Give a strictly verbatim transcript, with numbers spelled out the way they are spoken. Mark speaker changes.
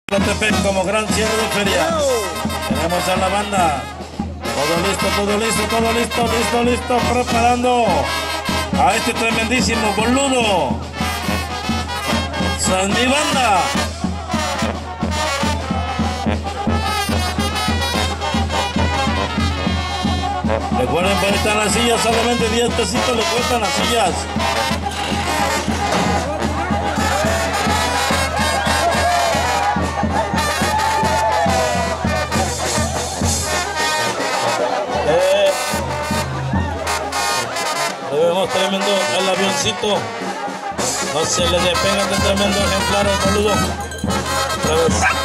Speaker 1: Tlotepec como gran cierre de feria. Tenemos a la banda. Todo listo, todo listo, todo listo, listo, listo. Preparando a este tremendísimo boludo. San mi banda. Recuerden, para estar en las sillas, solamente diez pesitos le cuestan las sillas. Eh, vemos tremendo el avioncito. No se le despega de tremendo ejemplar al boludo. Otra vez.